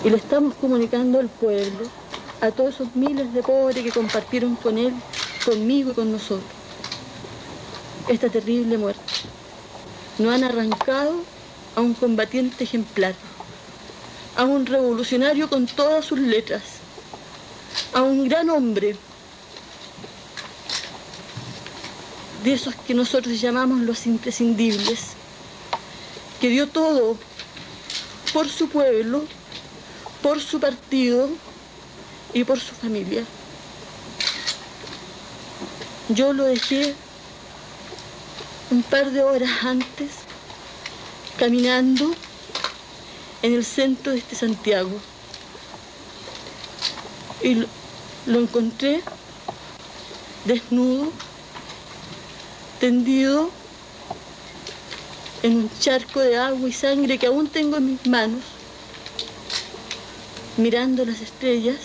Y le estamos comunicando al pueblo, a todos esos miles de pobres que compartieron con él, conmigo y con nosotros, esta terrible muerte. Nos han arrancado a un combatiente ejemplar, a un revolucionario con todas sus letras, a un gran hombre, de esos que nosotros llamamos los imprescindibles, que dio todo por su pueblo, por su partido y por su familia. Yo lo dejé un par de horas antes, caminando en el centro de este Santiago. Y lo encontré desnudo, tendido en un charco de agua y sangre que aún tengo en mis manos, mirando las estrellas.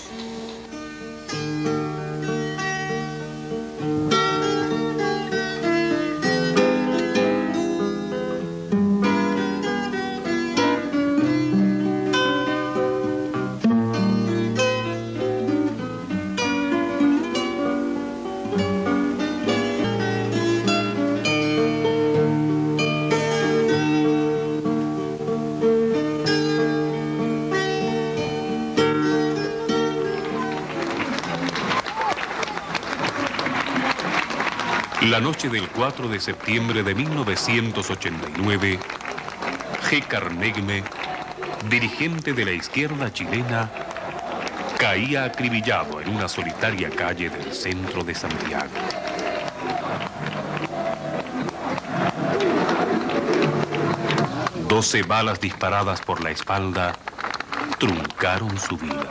La noche del 4 de septiembre de 1989, Gécar Negme, dirigente de la izquierda chilena, caía acribillado en una solitaria calle del centro de Santiago. Doce balas disparadas por la espalda truncaron su vida.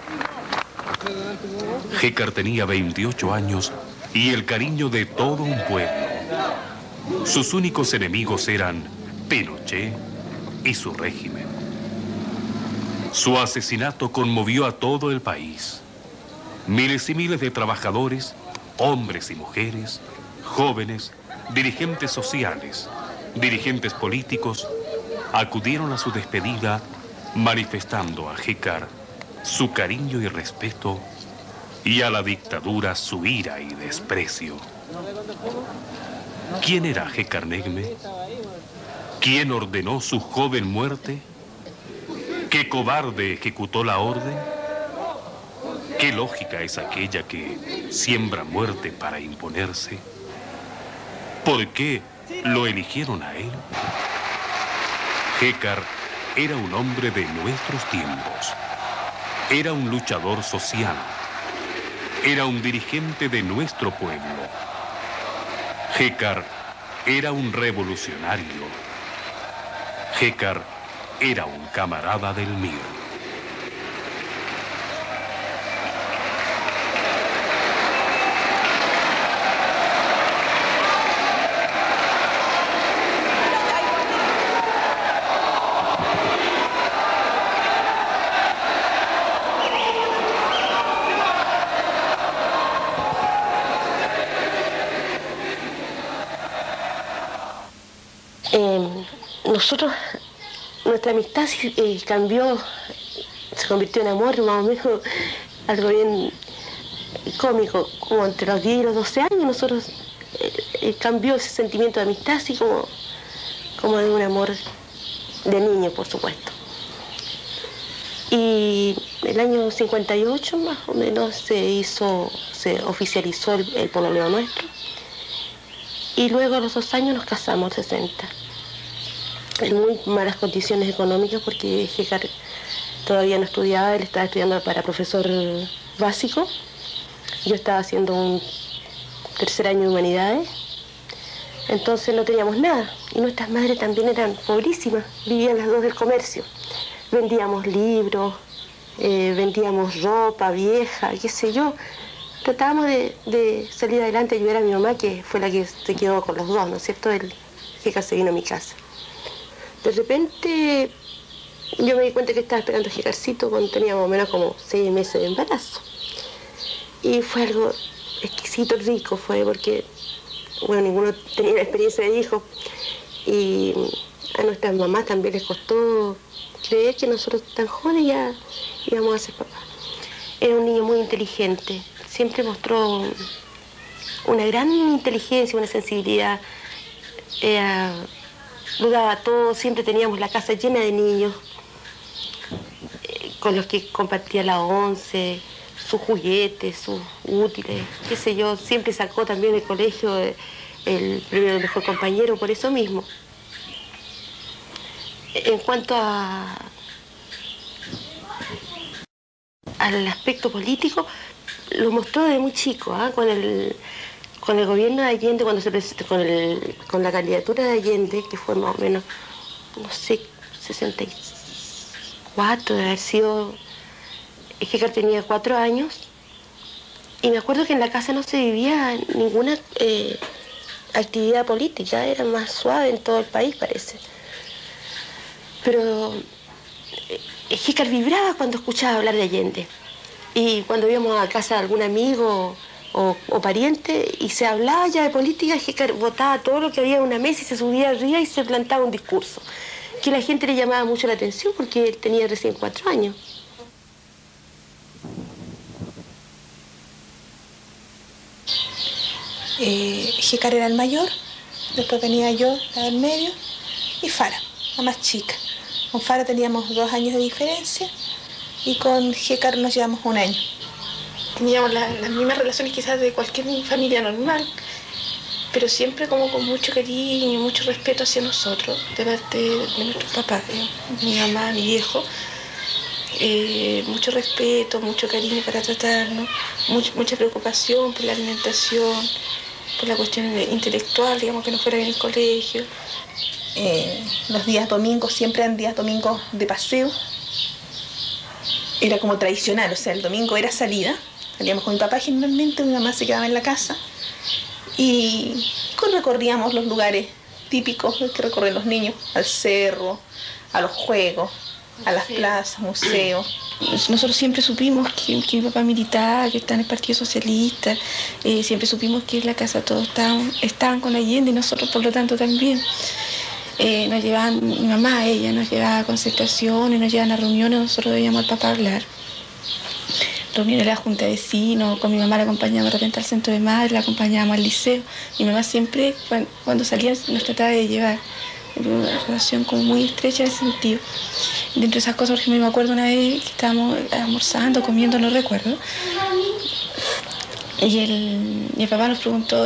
Gécar tenía 28 años y el cariño de todo un pueblo. Sus únicos enemigos eran Pinochet y su régimen. Su asesinato conmovió a todo el país. Miles y miles de trabajadores, hombres y mujeres, jóvenes, dirigentes sociales, dirigentes políticos, acudieron a su despedida manifestando a Gécar su cariño y respeto y a la dictadura su ira y desprecio. ¿Quién era Gécar Negme? ¿Quién ordenó su joven muerte? ¿Qué cobarde ejecutó la orden? ¿Qué lógica es aquella que siembra muerte para imponerse? ¿Por qué lo eligieron a él? Gécar era un hombre de nuestros tiempos. Era un luchador social. Era un dirigente de nuestro pueblo. Gécar era un revolucionario. Gécar era un camarada del MIR. Nosotros, nuestra amistad cambió, se convirtió en amor, más o menos algo bien cómico, como entre los 10 y los 12 años nosotros cambió ese sentimiento de amistad, así como de un amor de niño, por supuesto. Y el año 58 más o menos se oficializó el pololeo nuestro, y luego a los 2 años nos casamos, 60. En muy malas condiciones económicas porque Gécar todavía no estudiaba, él estaba estudiando para profesor básico, yo estaba haciendo un 3er año de humanidades, entonces no teníamos nada y nuestras madres también eran pobrísimas, vivían las dos del comercio, vendíamos libros, vendíamos ropa vieja, qué sé yo, tratábamos de salir adelante, ayudar a mi mamá que fue la que se quedó con los dos, ¿no es cierto? Gécar se vino a mi casa. De repente yo me di cuenta que estaba esperando a Gécarcito cuando tenía más o menos como 6 meses de embarazo. Y fue algo exquisito, rico, fue porque, bueno, ninguno tenía la experiencia de hijo. Y a nuestras mamás también les costó creer que nosotros tan jóvenes ya íbamos a ser papás. Era un niño muy inteligente, siempre mostró una gran inteligencia, una sensibilidad. Dudaba todo, siempre teníamos la casa llena de niños con los que compartía la once, sus juguetes, sus útiles, qué sé yo. Siempre sacó también del colegio el premio de mejor compañero por eso mismo. En cuanto al aspecto político, lo mostró desde muy chico, ¿eh? Con el gobierno de Allende, cuando se presentó con la candidatura de Allende, que fue más o menos, no sé, 64, de haber sido. Gécar tenía 4 años, y me acuerdo que en la casa no se vivía ninguna actividad política, era más suave en todo el país, parece. Pero Gécar vibraba cuando escuchaba hablar de Allende. Y cuando íbamos a casa de algún amigo o pariente y se hablaba ya de política, Gécar botaba todo lo que había en una mesa y se subía arriba y se plantaba un discurso, que a la gente le llamaba mucho la atención porque él tenía recién 4 años. Gécar era el mayor, después venía yo, la del medio, y Fara, la más chica. Con Fara teníamos 2 años de diferencia y con Gécar nos llevamos 1 año. Teníamos las mismas relaciones quizás de cualquier familia normal, pero siempre como con mucho cariño y mucho respeto hacia nosotros, de parte de nuestros papás, mi mamá, mi viejo. Mucho respeto, mucho cariño para tratarnos, mucha preocupación por la alimentación, por la cuestión intelectual, digamos, que no fuera bien el colegio. Los días domingos siempre eran días domingos de paseo. Era como tradicional, o sea, el domingo era salida. Salíamos con mi papá generalmente, mi mamá se quedaba en la casa y recorríamos los lugares típicos que recorren los niños, al cerro, a los juegos, a las plazas, museos. Nosotros siempre supimos que mi papá militaba, que está en el Partido Socialista. Siempre supimos que en la casa todos estaban con Allende y nosotros por lo tanto también. Nos llevaban, mi mamá, ella nos llevaba a concentraciones, nos llevaban a reuniones, nosotros veíamos al papá hablar. Reuniones de la junta de vecinos, con mi mamá la acompañábamos de repente al centro de madre, la acompañábamos al liceo. Mi mamá siempre, cuando salía, nos trataba de llevar. Una relación como muy estrecha en ese sentido. Dentro de esas cosas, por ejemplo, me acuerdo una vez que estábamos almorzando, comiendo, no recuerdo, y el papá nos preguntó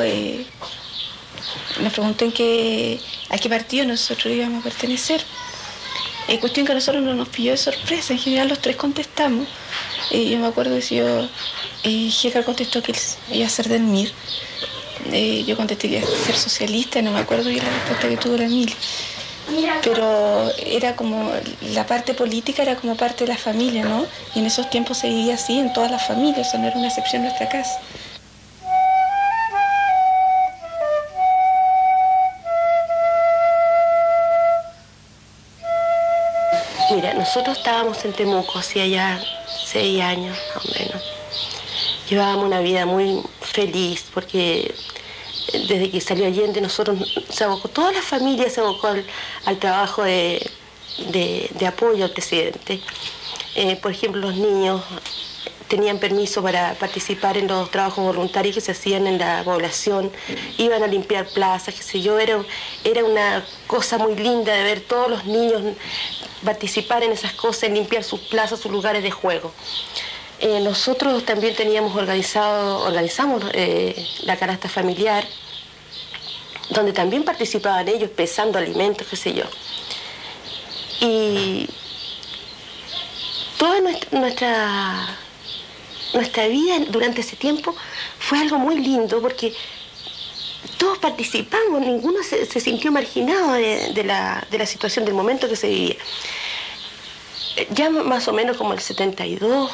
a qué partido nosotros íbamos a pertenecer. Cuestión que a nosotros no nos pilló de sorpresa, en general los 3 contestamos. Yo me acuerdo que Gécar contestó que él iba a ser del MIR. Yo contesté que iba a ser socialista, no me acuerdo bien la respuesta que tuvo la Emilia. Pero era como, la parte política era como parte de la familia, ¿no? Y en esos tiempos se vivía así en todas las familias, o sea, no era una excepción en nuestra casa. Mira, nosotros estábamos en Temuco hacía ya 6 años, más o menos. Llevábamos una vida muy feliz porque desde que salió Allende toda la familia se abocó al trabajo de apoyo al presidente. Por ejemplo, los niños tenían permiso para participar en los trabajos voluntarios que se hacían en la población, iban a limpiar plazas, qué sé yo, era una cosa muy linda de ver todos los niños participar en esas cosas, en limpiar sus plazas, sus lugares de juego. Nosotros también organizamos la canasta familiar, donde también participaban ellos pesando alimentos, qué sé yo. Y toda nuestra vida durante ese tiempo fue algo muy lindo porque todos participamos, ninguno se sintió marginado de la situación del momento que se vivía. Ya más o menos como el 72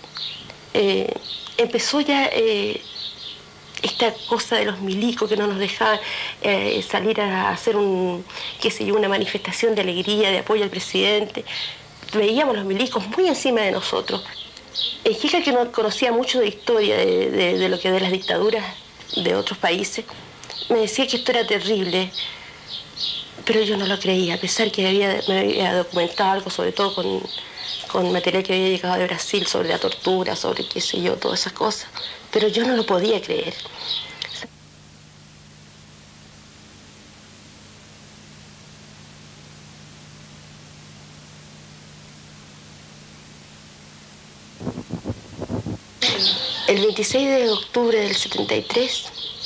empezó ya esta cosa de los milicos que no nos dejaban salir a hacer una manifestación de alegría, de apoyo al presidente. Veíamos los milicos muy encima de nosotros. Gécar, que no conocía mucho de historia de lo que de las dictaduras de otros países, me decía que esto era terrible, Pero yo no lo creía, a pesar que me había documentado algo, sobre todo con material que había llegado de Brasil sobre la tortura, sobre qué sé yo, todas esas cosas. Pero yo no lo podía creer. El 26 de octubre del 73,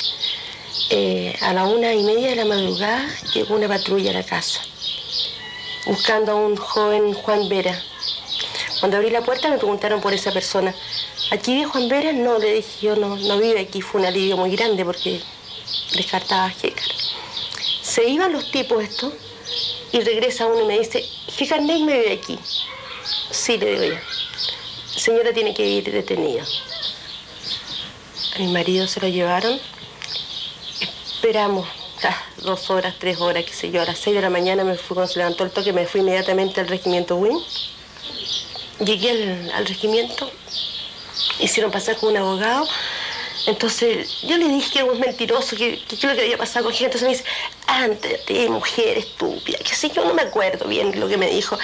a la 1:30 de la madrugada, llegó una patrulla a la casa, buscando a un joven Juan Vera. Cuando abrí la puerta me preguntaron por esa persona. ¿Aquí vive Juan Vera? No, le dije yo, no vive aquí. Fue un alivio muy grande porque descartaba a Gécar. Se iban los tipos estos y regresa uno y me dice, Gécar Ney me vive aquí. Sí, le digo yo. Señora tiene que ir detenida. A mi marido se lo llevaron. Esperamos 2 horas, 3 horas, qué sé yo. A las 6 de la mañana me fui, cuando se levantó el toque, me fui inmediatamente al regimiento Win. Llegué al regimiento, hicieron pasar con un abogado. Entonces yo le dije que era un mentiroso, que qué es lo que había pasado con gente. Entonces me dice, ándate, mujer estúpida, que sé yo, no me acuerdo bien lo que me dijo.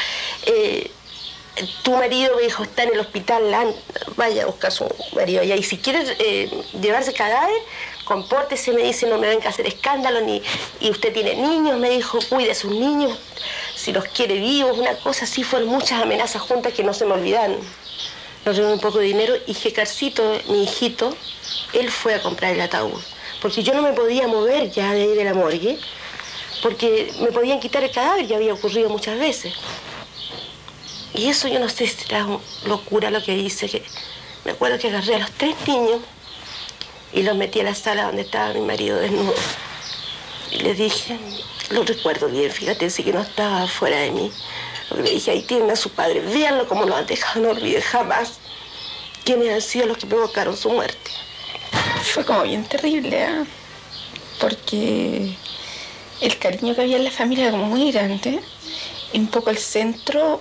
Tu marido, me dijo, está en el hospital, vaya a buscar a su marido allá. Y si quieres llevarse cadáver, compórtese, me dice, no me venga a hacer escándalo, y usted tiene niños, me dijo, cuide a sus niños, si los quiere vivos, una cosa así. Fueron muchas amenazas juntas que no se me olvidan. Nos dieron un poco de dinero y Gecarcito, mi hijito, él fue a comprar el ataúd. Porque yo no me podía mover ya de ahí de la morgue, porque me podían quitar el cadáver, ya había ocurrido muchas veces. Y eso yo no sé si era locura lo que hice, que me acuerdo que agarré a los 3 niños y los metí a la sala donde estaba mi marido desnudo. Y les dije, lo recuerdo bien, fíjate, sí que no estaba fuera de mí. Lo que le dije, ahí tienen a su padre, véanlo como lo han dejado, no olviden jamás quiénes han sido los que provocaron su muerte. Fue como bien terrible, ¿eh? Porque el cariño que había en la familia era como muy grande. Y un poco el centro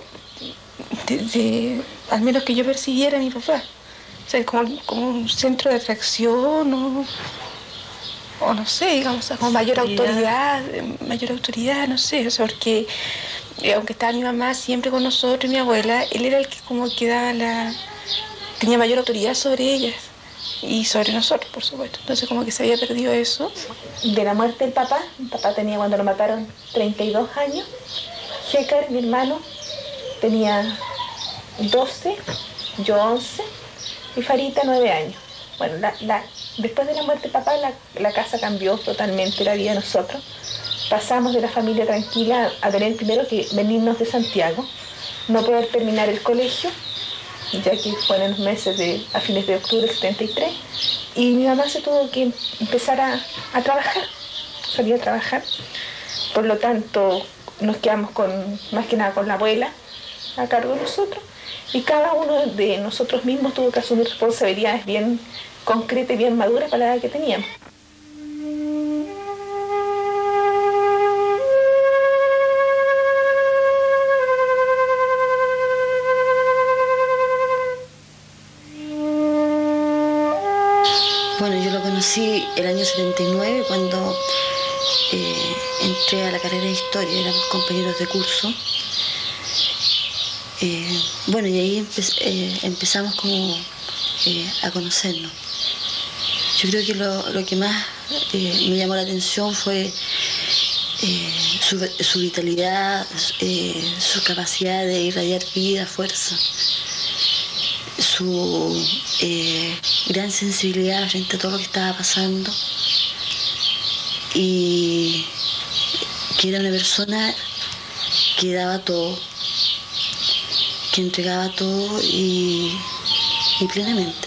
al menos que yo percibiera a mi papá. O sea, como un centro de atracción o no sé, digamos, como mayor autoridad, no sé, o sea, porque aunque estaba mi mamá siempre con nosotros y mi abuela, él era el que como que tenía mayor autoridad sobre ellas y sobre nosotros, por supuesto. Entonces como que se había perdido eso. De la muerte del papá, mi papá tenía cuando lo mataron 32 años, Gécar, mi hermano, tenía 12, yo 11 y Farita 9 años. Bueno, después de la muerte de papá la casa cambió totalmente la vida de nosotros. Pasamos de la familia tranquila a tener primero que venirnos de Santiago, no poder terminar el colegio, ya que fueron los meses a fines de octubre del 73, y mi mamá se tuvo que empezar a trabajar, salir a trabajar. Por lo tanto, nos quedamos más que nada con la abuela a cargo de nosotros, y cada uno de nosotros mismos tuvo que asumir responsabilidades bien concretas y bien maduras para la edad que teníamos. Bueno, yo lo conocí el año 79 cuando entré a la carrera de Historia, éramos compañeros de curso. Bueno, y ahí empezamos como a conocernos. Yo creo que lo que más me llamó la atención fue su vitalidad, su capacidad de irradiar vida, fuerza, su gran sensibilidad frente a todo lo que estaba pasando, y que era una persona que daba todo, que entregaba todo y plenamente.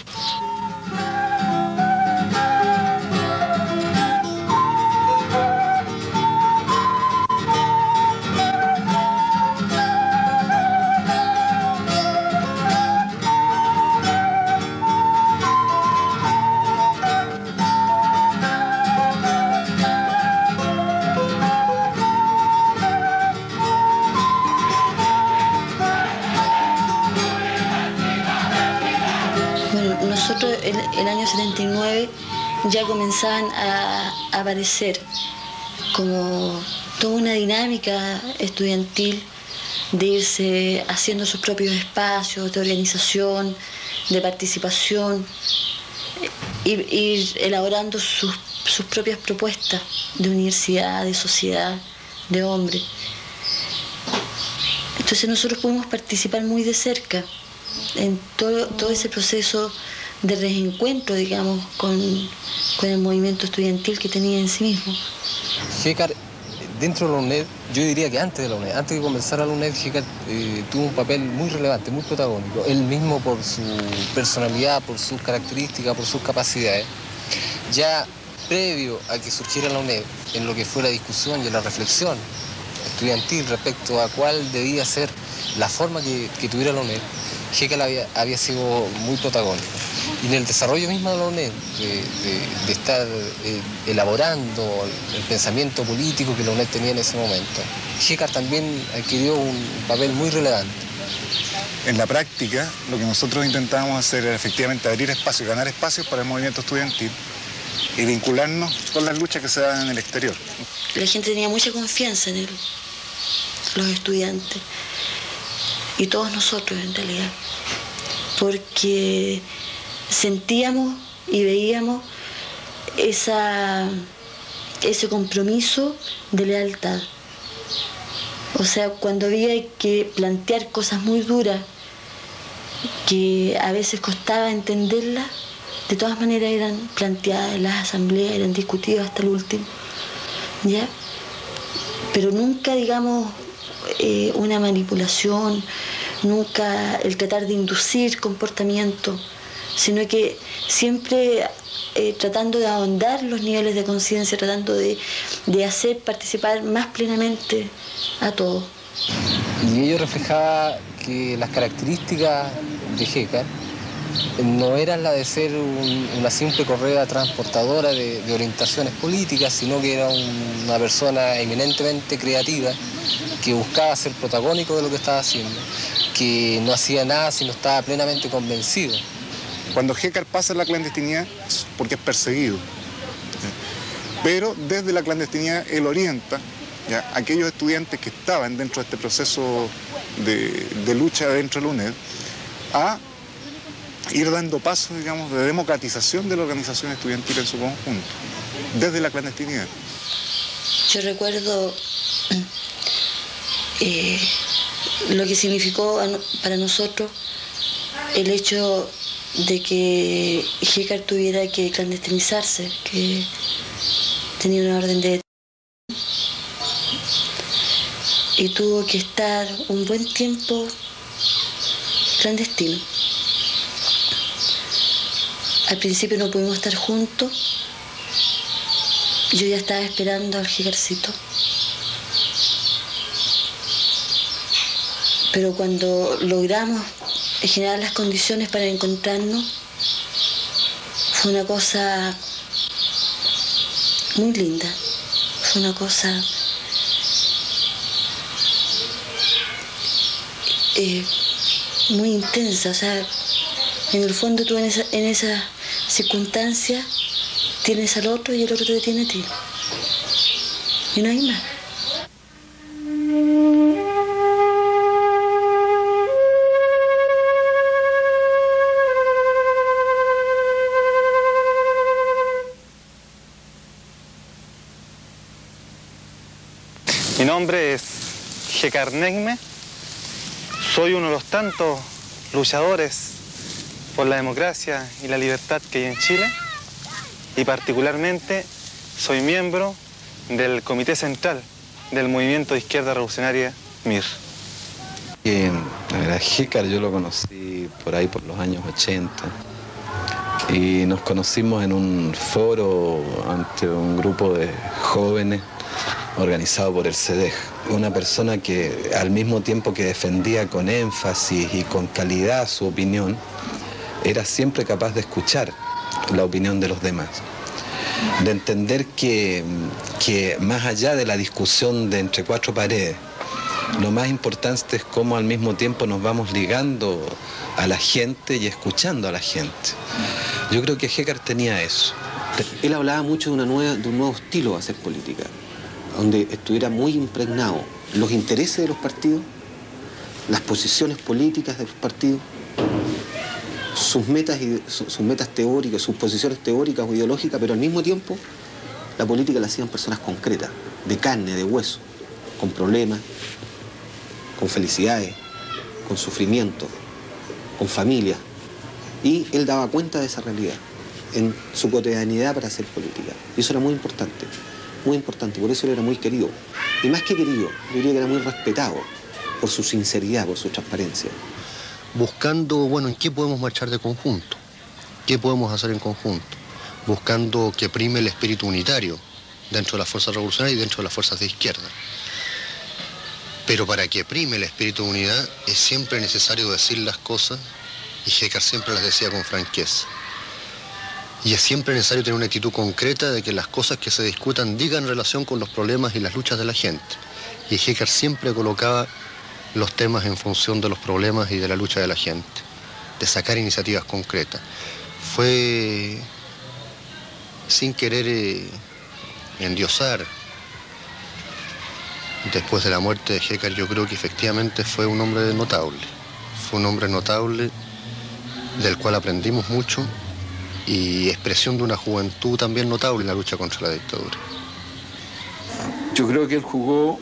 Nosotros el año 79 ya comenzaban a aparecer como toda una dinámica estudiantil de irse haciendo sus propios espacios de organización, de participación, ir elaborando sus propias propuestas de universidad, de sociedad, de hombre. Entonces nosotros pudimos participar muy de cerca en todo ese proceso de reencuentro, digamos, con el movimiento estudiantil que tenía en sí mismo. Gécar, dentro de la UNED, yo diría que antes de la UNED, antes de comenzar a la UNED, Gécar tuvo un papel muy relevante, muy protagónico. Él mismo por su personalidad, por sus características, por sus capacidades. Ya previo a que surgiera la UNED, en lo que fue la discusión y la reflexión estudiantil respecto a cuál debía ser la forma que tuviera la UNED, Gécar había sido muy protagónico. Y en el desarrollo mismo de la UNED, de estar elaborando el pensamiento político que la UNED tenía en ese momento, Gécar también adquirió un papel muy relevante. En la práctica, lo que nosotros intentábamos hacer era efectivamente abrir espacios, ganar espacios para el movimiento estudiantil y vincularnos con las luchas que se dan en el exterior. La gente tenía mucha confianza en él, los estudiantes, y todos nosotros en realidad, porque sentíamos y veíamos ese compromiso de lealtad. O sea, cuando había que plantear cosas muy duras, que a veces costaba entenderlas, de todas maneras eran planteadas en las asambleas, eran discutidas hasta el último, ¿ya? Pero nunca, digamos, una manipulación, nunca el tratar de inducir comportamiento, sino que siempre tratando de ahondar los niveles de conciencia, tratando de hacer participar más plenamente a todos. Y ello reflejaba que las características de Gécar no eran la de ser una simple correa transportadora de orientaciones políticas, sino que era una persona eminentemente creativa que buscaba ser protagónico de lo que estaba haciendo, que no hacía nada si no estaba plenamente convencido. Cuando Gécar pasa a la clandestinidad, porque es perseguido, pero desde la clandestinidad él orienta a aquellos estudiantes que estaban dentro de este proceso de lucha dentro de la UNED a ir dando pasos, digamos, de democratización de la organización estudiantil en su conjunto, desde la clandestinidad. Yo recuerdo lo que significó para nosotros el hecho de que Gécar tuviera que clandestinizarse, que tenía una orden de y tuvo que estar un buen tiempo clandestino. Al principio no pudimos estar juntos. Yo ya estaba esperando al Gécarcito. Pero cuando logramos generar las condiciones para encontrarnos, fue una cosa muy linda. Fue una cosa muy intensa. O sea, en el fondo tú en esa circunstancia tienes al otro y el otro te tiene a ti. Y no hay más. Mi nombre es Gécar Negme. Soy uno de los tantos luchadores por la democracia y la libertad que hay en Chile, y particularmente soy miembro del Comité Central del Movimiento de Izquierda Revolucionaria MIR. La verdad, Gécar yo lo conocí por ahí por los años 80 y nos conocimos en un foro ante un grupo de jóvenes organizado por el CEDEJ. Una persona que al mismo tiempo que defendía con énfasis y con calidad su opinión, era siempre capaz de escuchar la opinión de los demás, de entender que más allá de la discusión de entre cuatro paredes, lo más importante es cómo al mismo tiempo nos vamos ligando a la gente y escuchando a la gente. Yo creo que Gécar tenía eso. Él hablaba mucho de un nuevo estilo de hacer política. donde estuviera muy impregnado los intereses de los partidos, las posiciones políticas de los partidos, sus metas teóricas, sus posiciones teóricas o ideológicas, pero al mismo tiempo la política la hacían personas concretas, de carne, de hueso, con problemas, con felicidades, con sufrimiento, con familia. Y él daba cuenta de esa realidad en su cotidianidad para hacer política. Y eso era muy importante, por eso él era muy querido. Y más que querido, yo diría que era muy respetado por su sinceridad, por su transparencia. Buscando, bueno, en qué podemos marchar de conjunto, qué podemos hacer en conjunto, buscando que prime el espíritu unitario dentro de las fuerzas revolucionarias y dentro de las fuerzas de izquierda. Pero para que prime el espíritu de unidad es siempre necesario decir las cosas, y Géccar siempre las decía con franqueza. Y es siempre necesario tener una actitud concreta de que las cosas que se discutan digan relación con los problemas y las luchas de la gente. Y Géccar siempre colocaba los temas en función de los problemas y de la lucha de la gente, de sacar iniciativas concretas. Fue, sin querer endiosar, después de la muerte de Géccar, yo creo que efectivamente fue un hombre notable. Fue un hombre notable del cual aprendimos mucho y expresión de una juventud también notable en la lucha contra la dictadura. Yo creo que él jugó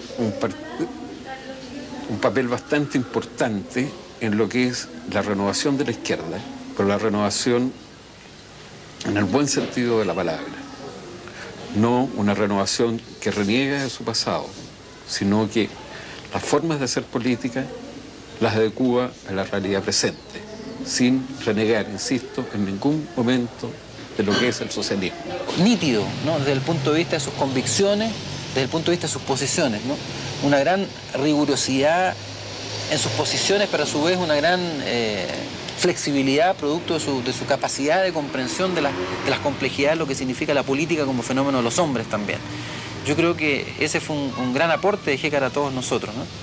un papel bastante importante en lo que es la renovación de la izquierda, pero la renovación en el buen sentido de la palabra. No una renovación que reniega de su pasado, sino que las formas de hacer política las adecúa a la realidad presente, sin renegar, insisto, en ningún momento de lo que es el socialismo. Nítido, ¿no? Desde el punto de vista de sus convicciones, desde el punto de vista de sus posiciones, ¿no? Una gran rigurosidad en sus posiciones, pero a su vez una gran flexibilidad producto de su capacidad de comprensión de las complejidades, lo que significa la política como fenómeno de los hombres también. Yo creo que ese fue un gran aporte de Géccar a todos nosotros, ¿no?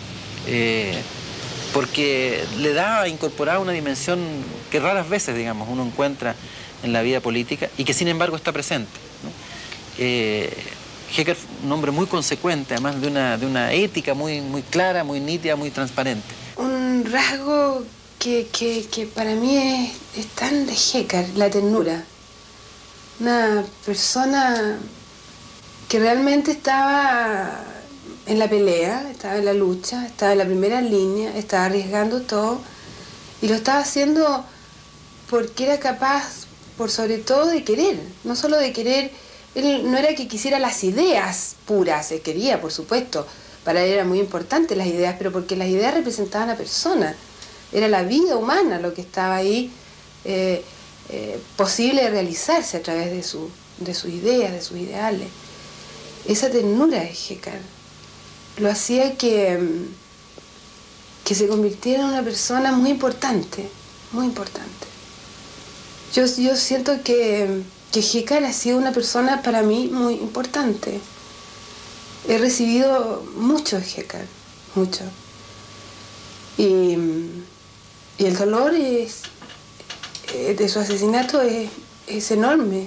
Porque le da, incorporaba una dimensión que raras veces, digamos, uno encuentra en la vida política y que sin embargo está presente, ¿no? Géccar fue un hombre muy consecuente, además de una ética muy clara, muy nítida, muy transparente. Un rasgo que para mí es tan de Géccar, la ternura. Una persona que realmente estaba en la pelea, estaba en la lucha, estaba en la primera línea, estaba arriesgando todo y lo estaba haciendo porque era capaz, por sobre todo, de querer, no solo de querer. Él no era que quisiera las ideas puras, él quería, por supuesto, para él era muy importante las ideas, pero porque las ideas representaban a la persona, era la vida humana lo que estaba ahí posible de realizarse a través de sus ideas, de sus ideales. Esa ternura de Géccar lo hacía que se convirtiera en una persona muy importante, muy importante. Yo siento que Géccar ha sido una persona para mí muy importante. He recibido mucho de Géccar, mucho. Y el dolor de su asesinato es enorme.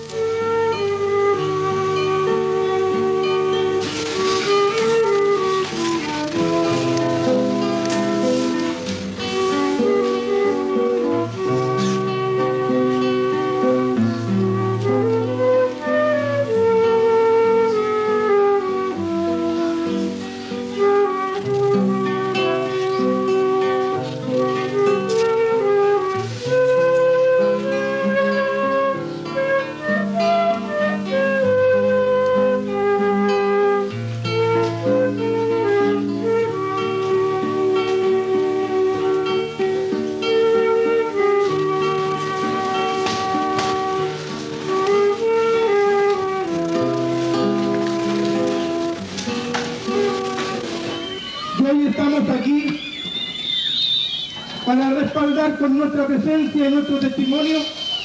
Con nuestra presencia y nuestro testimonio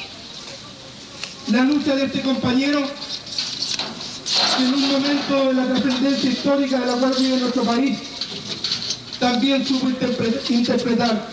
la lucha de este compañero que en un momento de la trascendencia histórica de la cual vive nuestro país también supo interpretar.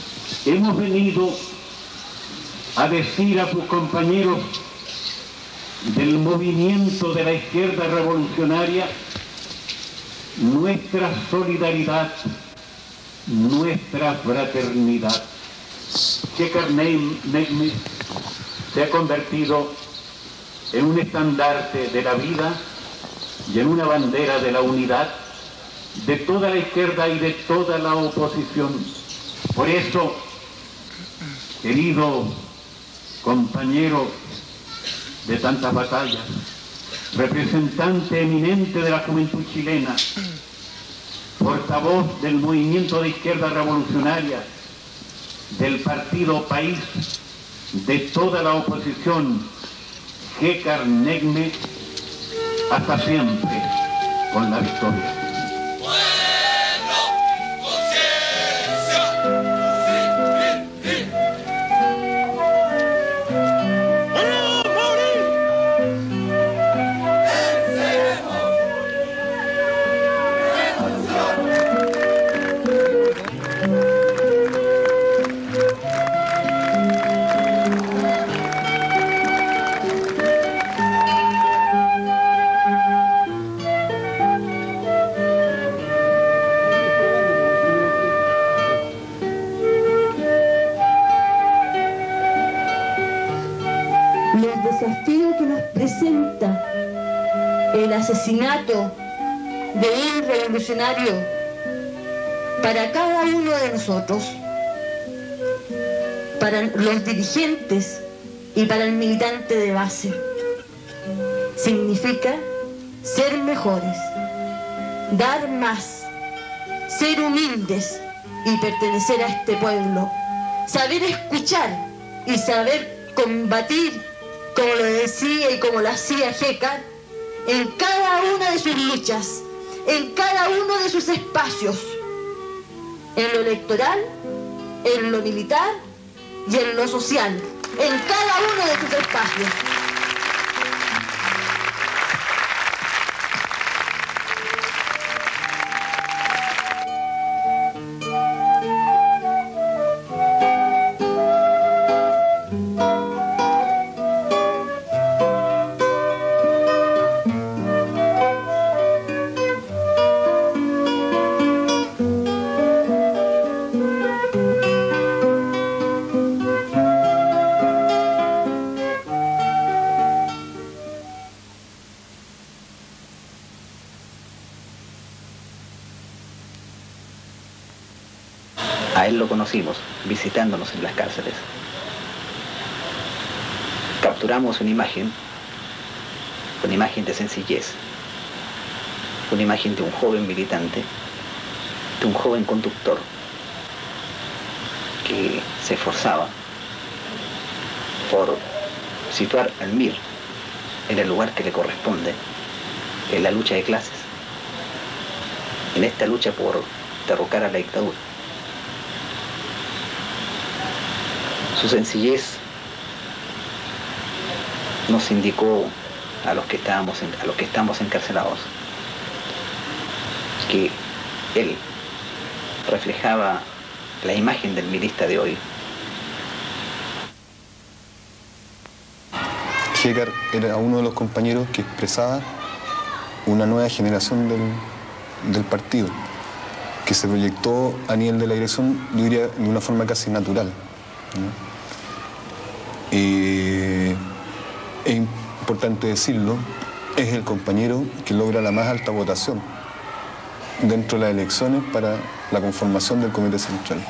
Hemos venido a decir a sus compañeros del movimiento de la izquierda revolucionaria, nuestra solidaridad, nuestra fraternidad. Shekar Neghme se ha convertido en un estandarte de la vida y en una bandera de la unidad de toda la izquierda y de toda la oposición. Por eso, querido compañero de tantas batallas, representante eminente de la juventud chilena, portavoz del movimiento de izquierda revolucionaria, del partido País, de toda la oposición, Shekar Neghme, hasta siempre, con la victoria. El asesinato de un revolucionario para cada uno de nosotros, para los dirigentes y para el militante de base, significa ser mejores, dar más, ser humildes y pertenecer a este pueblo, saber escuchar y saber combatir, como lo decía y como lo hacía Shekar, en cada una de sus luchas, en cada uno de sus espacios, en lo electoral, en lo militar y en lo social, en cada uno de sus espacios. A él lo conocimos visitándonos en las cárceles. Capturamos una imagen de sencillez, una imagen de un joven militante, de un joven conductor que se esforzaba por situar al MIR en el lugar que le corresponde en la lucha de clases, en esta lucha por derrocar a la dictadura. Su sencillez nos indicó a los que estamos encarcelados que él reflejaba la imagen del milista de hoy. Shekar era uno de los compañeros que expresaba una nueva generación del partido, que se proyectó a nivel de la dirección, yo diría, de una forma casi natural, ¿no? Es importante decirlo, es el compañero que logra la más alta votación dentro de las elecciones para la conformación del Comité Central.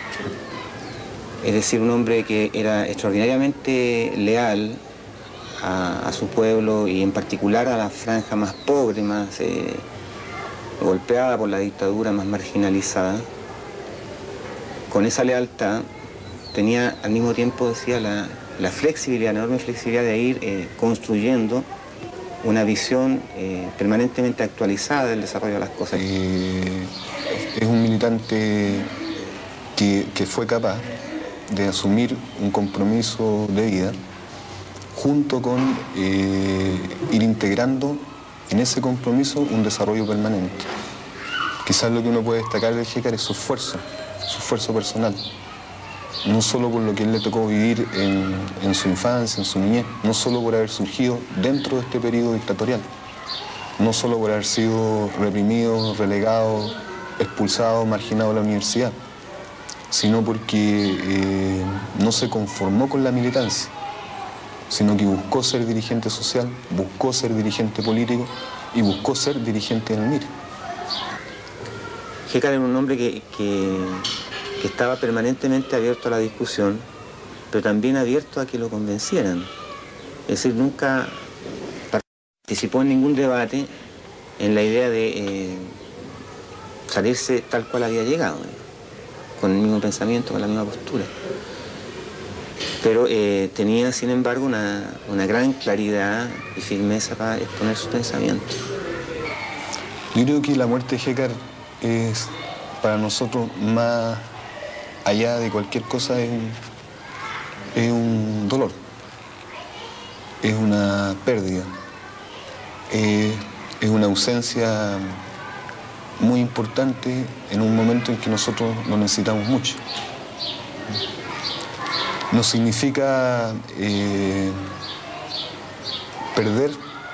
Es decir, un hombre que era extraordinariamente leal a su pueblo y en particular a la franja más pobre, más golpeada por la dictadura, más marginalizada. Con esa lealtad tenía al mismo tiempo, decía, la flexibilidad, la enorme flexibilidad de ir construyendo una visión permanentemente actualizada del desarrollo de las cosas. Es un militante que fue capaz de asumir un compromiso de vida junto con ir integrando en ese compromiso un desarrollo permanente. Quizás lo que uno puede destacar de Shekar es su esfuerzo personal. no solo por lo que él le tocó vivir en su infancia, en su niñez, no solo por haber surgido dentro de este periodo dictatorial, no solo por haber sido reprimido, relegado, expulsado, marginado de la universidad, sino porque no se conformó con la militancia, sino que buscó ser dirigente social, buscó ser dirigente político y buscó ser dirigente en el MIR. Gécar era un hombre que estaba permanentemente abierto a la discusión, pero también abierto a que lo convencieran. Es decir, nunca participó en ningún debate en la idea de salirse tal cual había llegado, con el mismo pensamiento, con la misma postura. Pero tenía, sin embargo, una gran claridad y firmeza para exponer su pensamiento. Yo creo que la muerte de Gécar es, para nosotros, más allá de cualquier cosa, es un dolor, es una pérdida, es una ausencia muy importante en un momento en que nosotros lo necesitamos mucho. No significa perder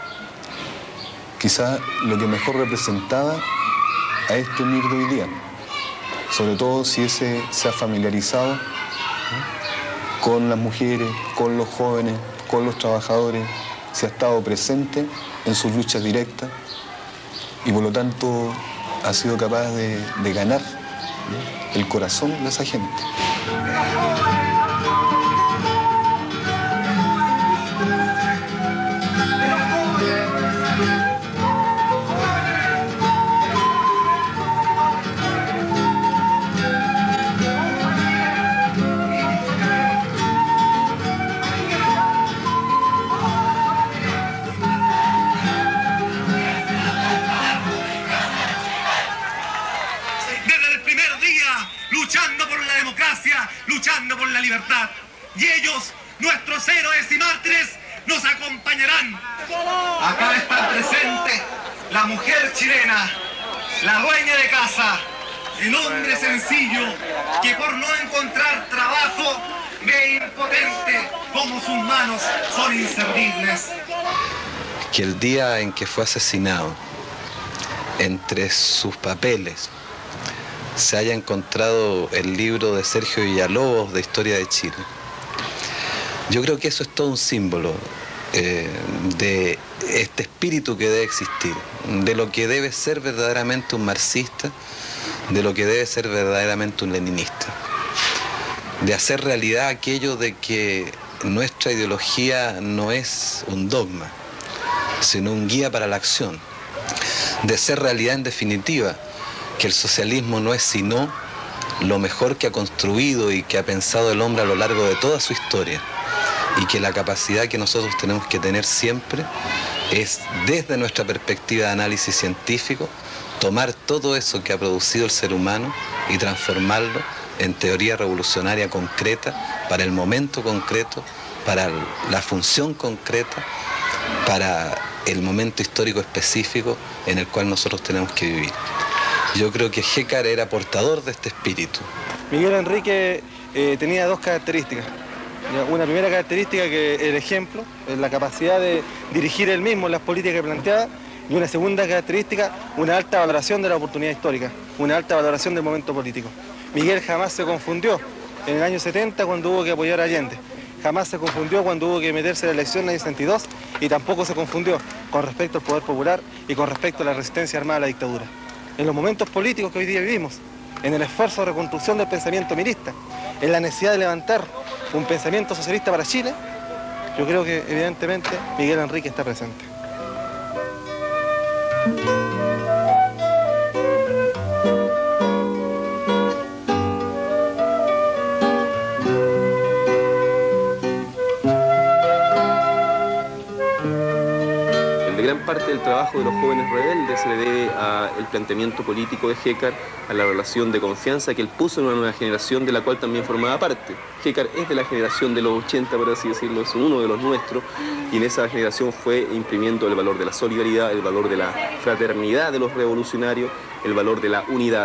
quizá lo que mejor representaba a este MIR de hoy día, sobre todo si ese se ha familiarizado con las mujeres, con los jóvenes, con los trabajadores, se ha estado presente en sus luchas directas y por lo tanto ha sido capaz de ganar el corazón de esa gente. Luchando por la libertad. Y ellos, nuestros héroes y mártires, nos acompañarán. Acá está presente la mujer chilena, la dueña de casa, el hombre sencillo que por no encontrar trabajo ve impotente como sus manos son inservibles. Que el día en que fue asesinado, entre sus papeles, se haya encontrado el libro de Sergio Villalobos de Historia de Chile. Yo creo que eso es todo un símbolo de este espíritu que debe existir, de lo que debe ser verdaderamente un marxista, de lo que debe ser verdaderamente un leninista, de hacer realidad aquello de que nuestra ideología no es un dogma, sino un guía para la acción, de ser realidad en definitiva que el socialismo no es sino lo mejor que ha construido y que ha pensado el hombre a lo largo de toda su historia, y que la capacidad que nosotros tenemos que tener siempre es, desde nuestra perspectiva de análisis científico, tomar todo eso que ha producido el ser humano y transformarlo en teoría revolucionaria concreta, para el momento concreto, para la función concreta, para el momento histórico específico en el cual nosotros tenemos que vivir. Yo creo que Gécar era portador de este espíritu. Miguel Enrique tenía dos características. Una primera característica, que el ejemplo, la capacidad de dirigir él mismo las políticas que planteaba, y una segunda característica, una alta valoración de la oportunidad histórica, una alta valoración del momento político. Miguel jamás se confundió en el año 70 cuando hubo que apoyar a Allende, jamás se confundió cuando hubo que meterse en la elección en el año 62, y tampoco se confundió con respecto al poder popular y con respecto a la resistencia armada a la dictadura. En los momentos políticos que hoy día vivimos, en el esfuerzo de reconstrucción del pensamiento mirista, en la necesidad de levantar un pensamiento socialista para Chile, yo creo que evidentemente Miguel Enrique está presente. Gran parte del trabajo de los jóvenes rebeldes se le debe al planteamiento político de Gécar, a la relación de confianza que él puso en una nueva generación de la cual también formaba parte. Gécar es de la generación de los 80, por así decirlo, es uno de los nuestros, y en esa generación fue imprimiendo el valor de la solidaridad, el valor de la fraternidad de los revolucionarios, el valor de la unidad,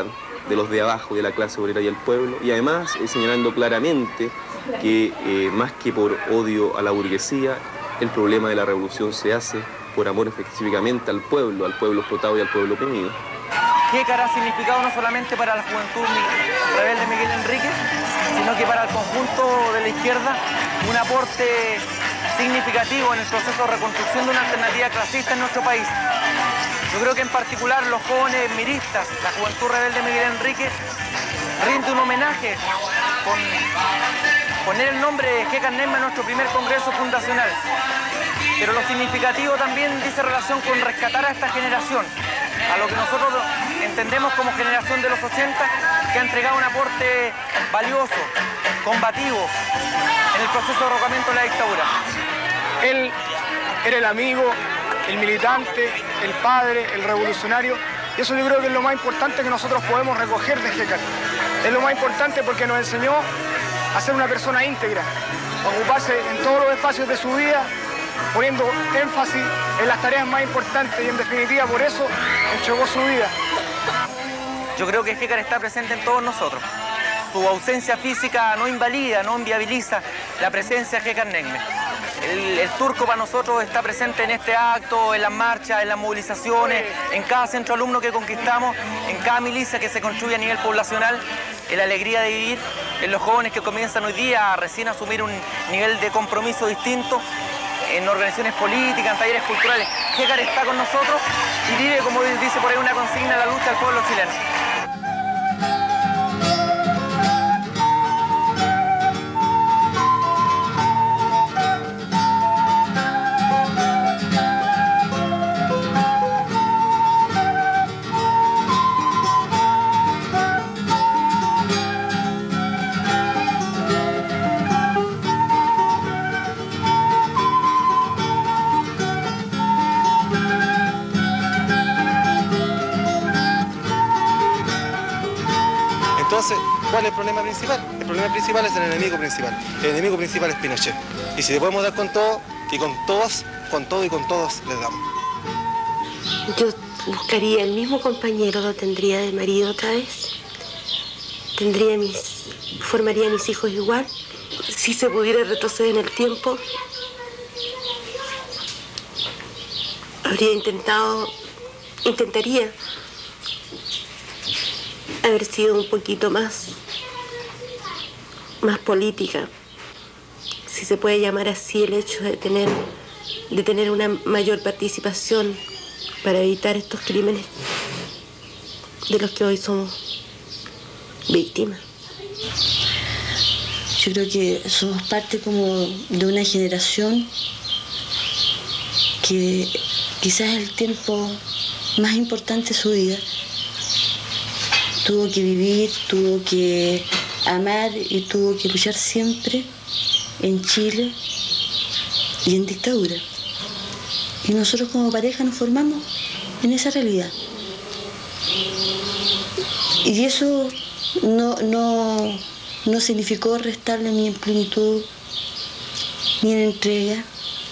de los de abajo, de la clase obrera y el pueblo, y además señalando claramente que más que por odio a la burguesía, el problema de la revolución se hace por amor específicamente al pueblo explotado y al pueblo oprimido. Jécar ha significado no solamente para la juventud rebelde Miguel Enríquez, sino que para el conjunto de la izquierda un aporte significativo en el proceso de reconstrucción de una alternativa clasista en nuestro país. Yo creo que en particular los jóvenes miristas, la juventud rebelde Miguel Enríquez, rinde un homenaje con poner el nombre de Jécar Neigme en nuestro primer congreso fundacional. Pero lo significativo también dice relación con rescatar a esta generación, a lo que nosotros entendemos como generación de los 80, que ha entregado un aporte valioso, combativo, en el proceso de derrocamiento de la dictadura. Él era el amigo, el militante, el padre, el revolucionario, y eso yo creo que es lo más importante que nosotros podemos recoger de Jécar. Es lo más importante porque nos enseñó a ser una persona íntegra, a ocuparse en todos los espacios de su vida, poniendo énfasis en las tareas más importantes y en definitiva por eso entregó su vida. Yo creo que Jécar está presente en todos nosotros. Su ausencia física no invalida, no inviabiliza la presencia de Jécar Neigme. El turco para nosotros está presente en este acto, en las marchas, en las movilizaciones, en cada centro alumno que conquistamos, en cada milicia que se construye a nivel poblacional, en la alegría de vivir, en los jóvenes que comienzan hoy día a recién asumir un nivel de compromiso distinto, en organizaciones políticas, en talleres culturales. Jécar está con nosotros y vive, como dice por ahí una consigna, la lucha del pueblo chileno. Entonces, ¿cuál es el problema principal? El problema principal es el enemigo principal. El enemigo principal es Pinochet. Y si le podemos dar con todo, y con todos, con todo y con todos les damos. Yo buscaría el mismo compañero, lo tendría de marido otra vez. Formaría a mis hijos igual. Si se pudiera retroceder en el tiempo, intentaría haber sido un poquito más política, si se puede llamar así el hecho de tener una mayor participación para evitar estos crímenes de los que hoy somos víctimas. Yo creo que somos parte como de una generación que quizás el tiempo más importante de su vida tuvo que vivir, tuvo que amar y tuvo que luchar siempre en Chile y en dictadura. Y nosotros como pareja nos formamos en esa realidad. Y eso no significó restarle ni en plenitud, ni en entrega,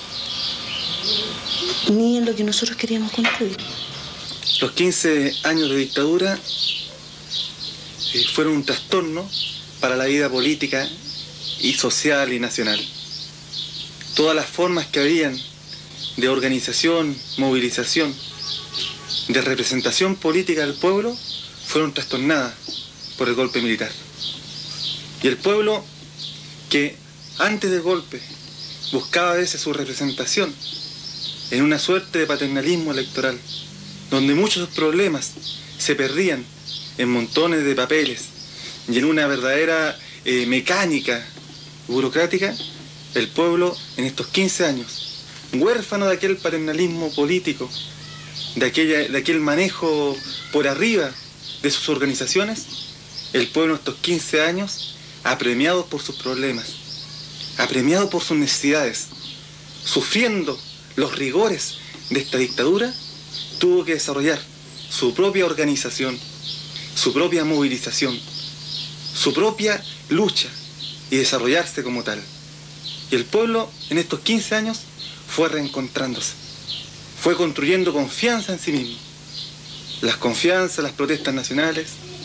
ni en lo que nosotros queríamos construir. Los 15 años de dictadura fueron un trastorno para la vida política y social y nacional. Todas las formas que habían de organización, movilización, de representación política del pueblo fueron trastornadas por el golpe militar. Y el pueblo que antes del golpe buscaba a veces su representación en una suerte de paternalismo electoral, donde muchos problemas se perdían en montones de papeles y en una verdadera mecánica burocrática, el pueblo en estos 15 años, huérfano de aquel paternalismo político, de aquel manejo por arriba de sus organizaciones, el pueblo en estos 15 años, apremiado por sus problemas, apremiado por sus necesidades, sufriendo los rigores de esta dictadura, tuvo que desarrollar su propia organización, su propia movilización, su propia lucha y desarrollarse como tal. Y el pueblo en estos 15 años fue reencontrándose, fue construyendo confianza en sí mismo. Las confianzas, las protestas nacionales,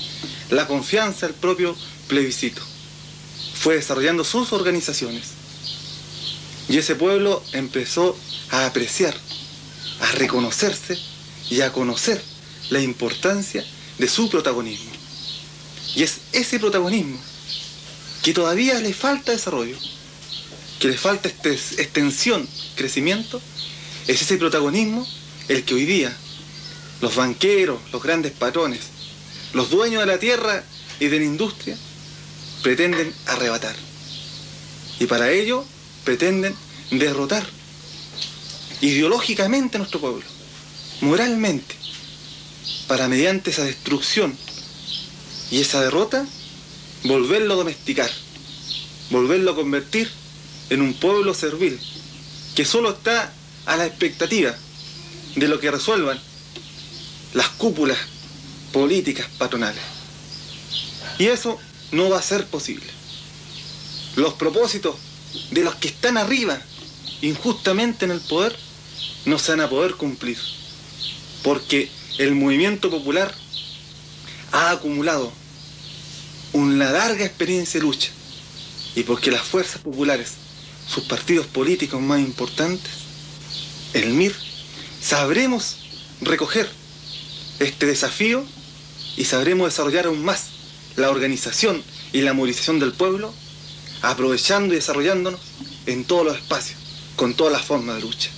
la confianza, el propio plebiscito. Fue desarrollando sus organizaciones. Y ese pueblo empezó a apreciar, a reconocerse y a conocer la importancia de su protagonismo. Y es ese protagonismo que todavía le falta desarrollo, que le falta extensión, crecimiento, es ese protagonismo el que hoy día los banqueros, los grandes patrones, los dueños de la tierra y de la industria pretenden arrebatar. Y para ello pretenden derrotar ideológicamente a nuestro pueblo, moralmente, para mediante esa destrucción y esa derrota volverlo a domesticar, volverlo a convertir en un pueblo servil que solo está a la expectativa de lo que resuelvan las cúpulas políticas patronales. Y eso no va a ser posible. Los propósitos de los que están arriba, injustamente en el poder, no se van a poder cumplir, porque el movimiento popular ha acumulado una larga experiencia de lucha, y porque las fuerzas populares, sus partidos políticos más importantes, el MIR, sabremos recoger este desafío y sabremos desarrollar aún más la organización y la movilización del pueblo, aprovechando y desarrollándonos en todos los espacios, con todas las formas de lucha.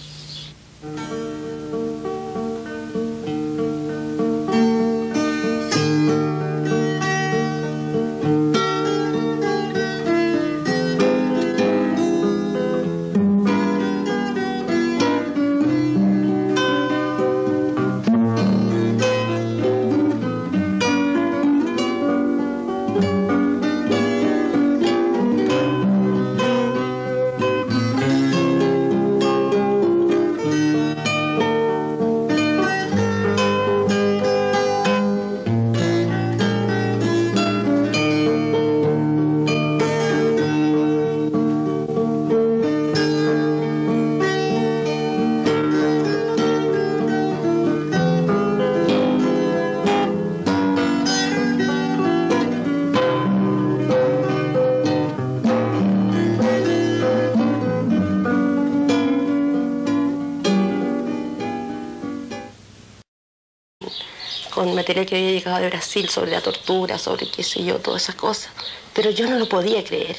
Con material que había llegado de Brasil sobre la tortura, sobre qué sé yo, todas esas cosas. Pero yo no lo podía creer.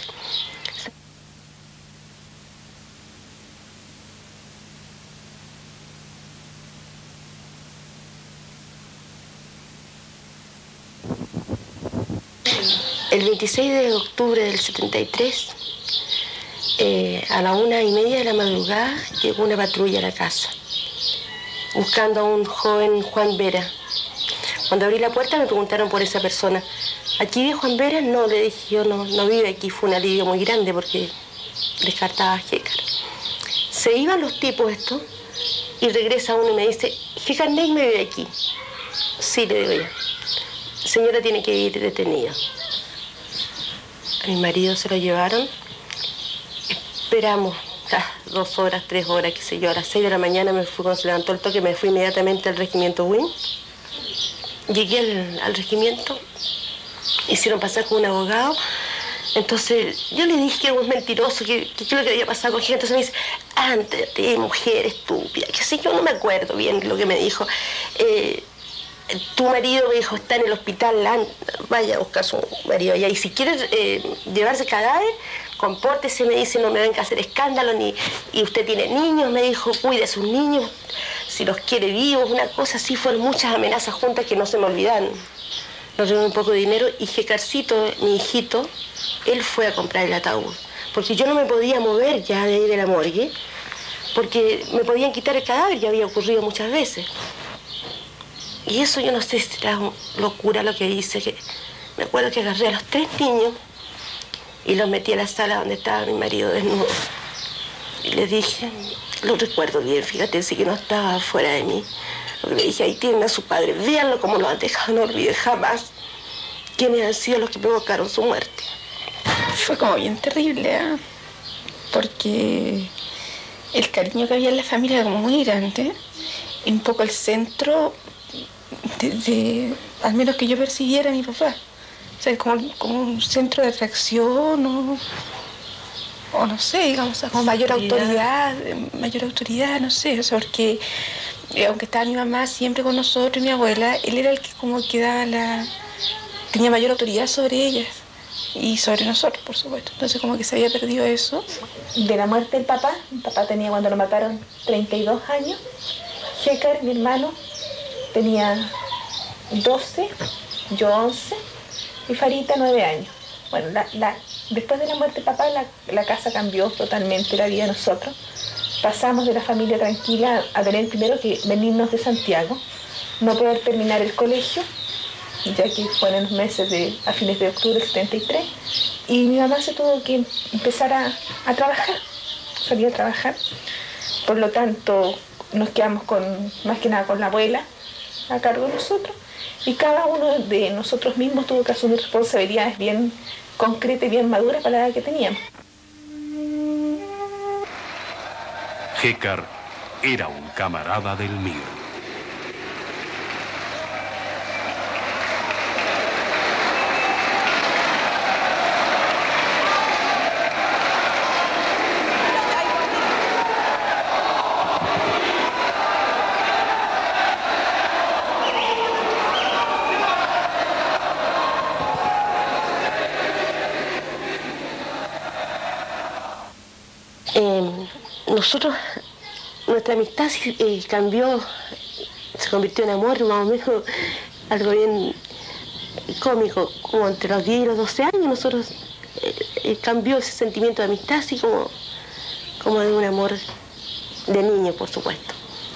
El 26 de octubre del 73, a la 1:30 de la madrugada, llegó una patrulla a la casa, buscando a un joven Juan Vera. Cuando abrí la puerta me preguntaron por esa persona. ¿Aquí vive Juan Vera? No, le dije yo, no vive aquí. Fue un alivio muy grande porque descartaba a Jécar. Se iban los tipos estos y regresa uno y me dice, Jécar Neime vive aquí. Sí, le digo yo. Señora tiene que ir detenida. A mi marido se lo llevaron. Esperamos 2 horas, 3 horas, qué sé yo. A las 6 de la mañana me fui, cuando se levantó el toque, me fui inmediatamente al regimiento Win. Llegué al regimiento, hicieron pasar con un abogado. Entonces yo le dije que era un mentiroso, que qué es lo que había pasado con gente. Entonces me dice, ándate, mujer estúpida, qué sé yo, no me acuerdo bien lo que me dijo. Tu marido, me dijo, está en el hospital, vaya a buscar a su marido allá. Y si quieres llevarse cadáver, compórtese, me dice, no me venga a hacer escándalo, y usted tiene niños, me dijo, cuide a sus niños, si los quiere vivos, una cosa así. Fueron muchas amenazas juntas que no se me olvidan. Nos reuní un poco de dinero y Jecarcito, mi hijito, él fue a comprar el ataúd. Porque yo no me podía mover ya de ahí de la morgue, porque me podían quitar el cadáver, ya había ocurrido muchas veces. Y eso yo no sé si era locura lo que hice, que me acuerdo que agarré a los 3 niños y los metí a la sala donde estaba mi marido desnudo. Y les dije, lo recuerdo bien, fíjate, sí que no estaba fuera de mí. Lo que le dije, ahí tienen a su padre, véanlo como lo han dejado, no olviden jamás quiénes han sido los que provocaron su muerte. Fue como bien terrible, ¿eh? Porque el cariño que había en la familia era como muy grande, y un poco el centro al menos que yo percibiera a mi papá. O sea, como un centro de atracción o no sé, digamos, como mayor autoridad, no sé, o sea, porque aunque estaba mi mamá siempre con nosotros y mi abuela, él era el que como que tenía mayor autoridad sobre ellas y sobre nosotros, por supuesto. Entonces como que se había perdido eso. De la muerte del papá, mi papá tenía cuando lo mataron 32 años, Gécar, mi hermano, tenía 12, yo 11 y Farita 9 años. Bueno, después de la muerte del papá la casa cambió totalmente la vida de nosotros. Pasamos de la familia tranquila a tener primero que venirnos de Santiago, no poder terminar el colegio, ya que fueron los meses a fines de octubre del 73, y mi mamá se tuvo que empezar a trabajar, salir a trabajar. Por lo tanto, nos quedamos más que nada con la abuela a cargo de nosotros, y cada uno de nosotros mismos tuvo que asumir responsabilidades bien concretas y bien maduras para la edad que teníamos. Gécar era un camarada del Mir. Nosotros, nuestra amistad cambió, se convirtió en amor, más o menos algo bien cómico, como entre los 10 y los 12 años nosotros cambió ese sentimiento de amistad, así como de un amor de niño, por supuesto.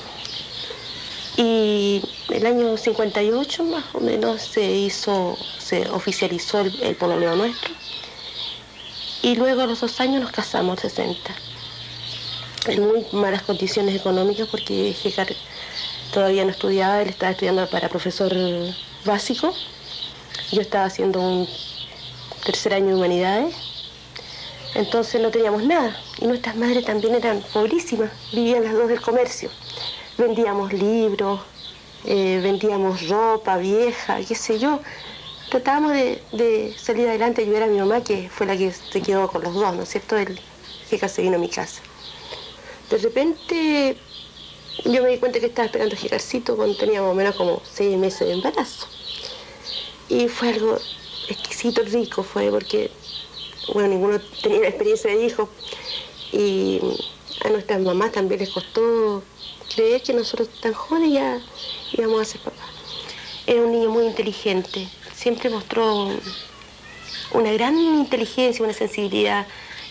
Y el año 58 más o menos se oficializó el pololeo nuestro, y luego a los 2 años nos casamos, 60. En muy malas condiciones económicas porque Gécar todavía no estudiaba, él estaba estudiando para profesor básico, yo estaba haciendo un 3er año de humanidades, entonces no teníamos nada, y nuestras madres también eran pobrísimas, vivían las dos del comercio, vendíamos libros, vendíamos ropa vieja, qué sé yo, tratábamos de salir adelante, ayudar a mi mamá, que fue la que se quedó con los dos, ¿no es cierto? Gécar se vino a mi casa. De repente yo me di cuenta que estaba esperando a Gécarcito cuando tenía más o menos como 6 meses de embarazo. Y fue algo exquisito, rico, fue porque, bueno, ninguno tenía la experiencia de hijo. Y a nuestras mamás también les costó creer que nosotros tan jóvenes ya íbamos a ser papás. Era un niño muy inteligente, siempre mostró una gran inteligencia, una sensibilidad.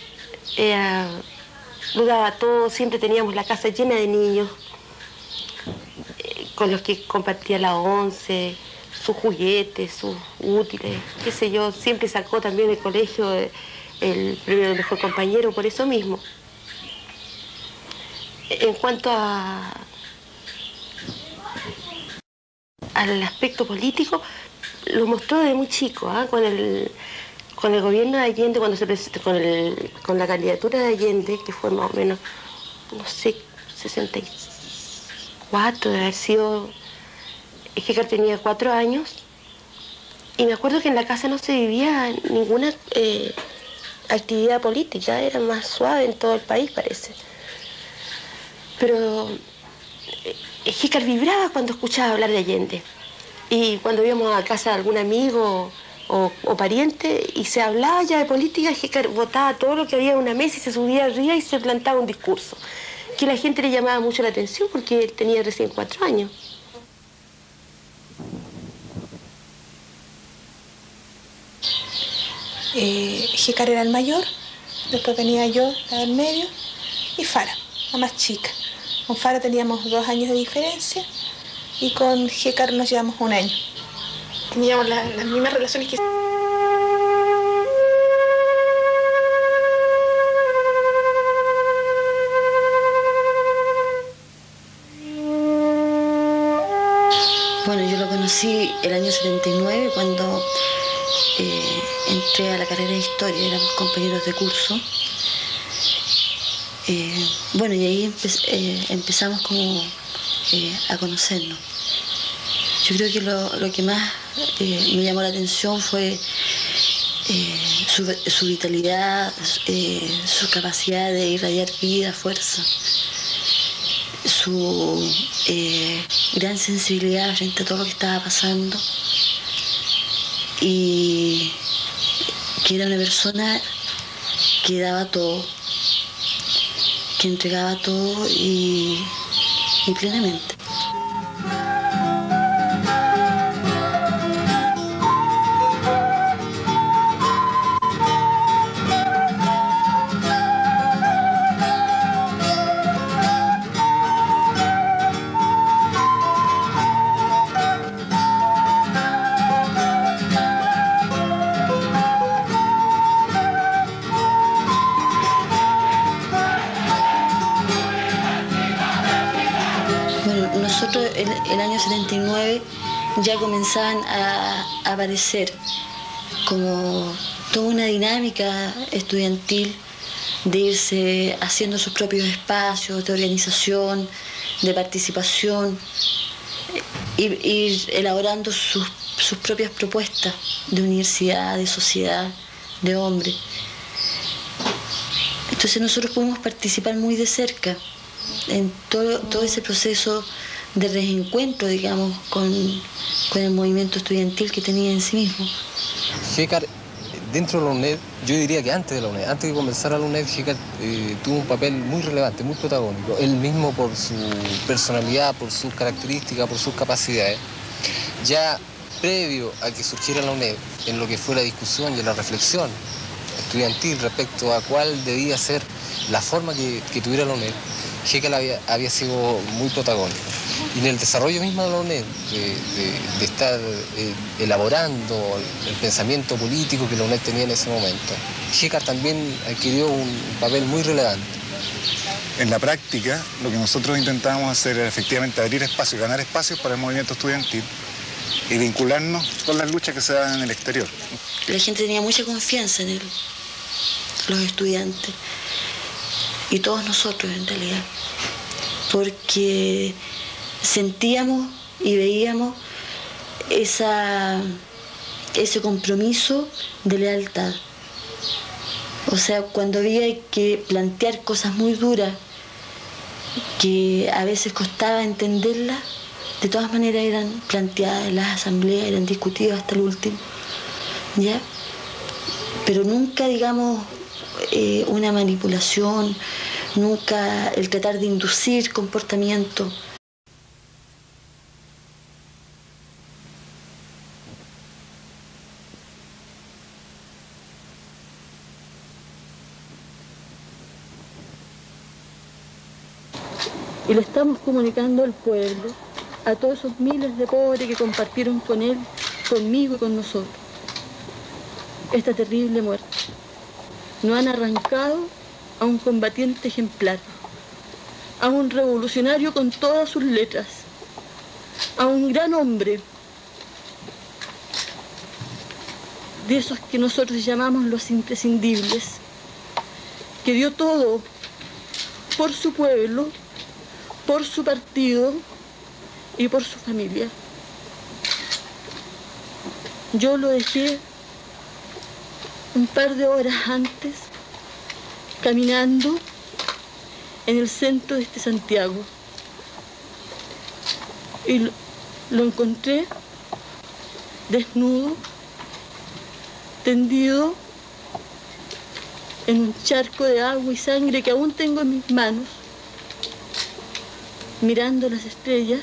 Dudaba todo, siempre teníamos la casa llena de niños con los que compartía la once, sus juguetes, sus útiles, qué sé yo. Siempre sacó también el colegio el premio del mejor compañero por eso mismo. En cuanto al aspecto político, lo mostró desde muy chico, con el gobierno de Allende, cuando se presentó con la candidatura de Allende, que fue más o menos, no sé, 64, de haber sido. Gécar tenía 4 años, y me acuerdo que en la casa no se vivía ninguna actividad política, era más suave en todo el país, parece. Pero Gécar vibraba cuando escuchaba hablar de Allende. Y cuando íbamos a casa de algún amigo o pariente y se hablaba ya de política, Gécar botaba todo lo que había en una mesa y se subía arriba y se plantaba un discurso que a la gente le llamaba mucho la atención porque él tenía recién 4 años. Gécar era el mayor, después venía yo, la del medio, y Fara, la más chica. Con Fara teníamos 2 años de diferencia y con Gécar nos llevamos 1 año. Teníamos las mismas relaciones que... Bueno, yo lo conocí el año 79 cuando entré a la carrera de Historia, éramos compañeros de curso. Bueno, y ahí empezamos como a conocernos. Yo creo que lo que más me llamó la atención fue su vitalidad, su capacidad de irradiar vida, fuerza, su gran sensibilidad frente a todo lo que estaba pasando, y que era una persona que daba todo, que entregaba todo y plenamente. Nosotros el año 79 ya comenzaban a aparecer como toda una dinámica estudiantil de irse haciendo sus propios espacios de organización, de participación, ir elaborando sus propias propuestas de universidad, de sociedad, de hombre. Entonces nosotros pudimos participar muy de cerca en todo ese proceso de reencuentro, digamos, con el movimiento estudiantil que tenía en sí mismo. Gécar, dentro de la UNED, yo diría que antes de la UNED, antes de comenzar a la UNED, Gécar tuvo un papel muy relevante, muy protagónico. Él mismo por su personalidad, por sus características, por sus capacidades. Ya previo a que surgiera la UNED, en lo que fue la discusión y la reflexión estudiantil respecto a cuál debía ser la forma que tuviera la UNED, Gécar había sido muy protagónico. Y en el desarrollo mismo de la UNED, de estar elaborando el pensamiento político que la UNED tenía en ese momento, Gécar también adquirió un papel muy relevante. En la práctica, lo que nosotros intentábamos hacer era efectivamente abrir espacios, ganar espacios para el movimiento estudiantil y vincularnos con las luchas que se dan en el exterior. La gente tenía mucha confianza en él, los estudiantes, y todos nosotros en realidad, porque sentíamos y veíamos ese compromiso de lealtad. O sea, cuando había que plantear cosas muy duras, que a veces costaba entenderlas, de todas maneras eran planteadas en las asambleas, eran discutidas hasta el último, ¿ya? Pero nunca, digamos, una manipulación, nunca el tratar de inducir comportamiento. Y le estamos comunicando al pueblo, a todos esos miles de pobres que compartieron con él, conmigo y con nosotros, esta terrible muerte. Nos han arrancado a un combatiente ejemplar, a un revolucionario con todas sus letras, a un gran hombre, de esos que nosotros llamamos los imprescindibles, que dio todo por su pueblo, por su partido y por su familia. Yo lo dejé un par de horas antes, caminando en el centro de Santiago. Y lo encontré desnudo, tendido en un charco de agua y sangre que aún tengo en mis manos, mirando las estrellas.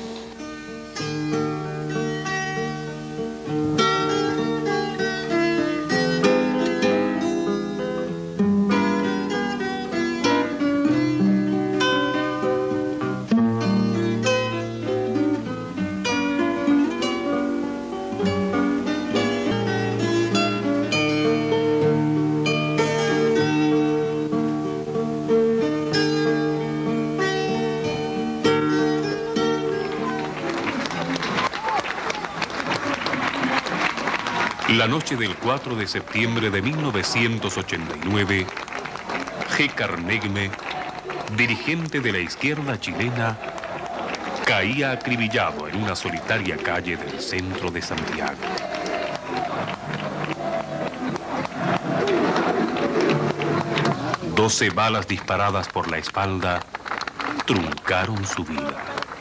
La noche del 4 de septiembre de 1989, Gécar Negme, dirigente de la izquierda chilena, caía acribillado en una solitaria calle del centro de Santiago. Doce balas disparadas por la espalda truncaron su vida.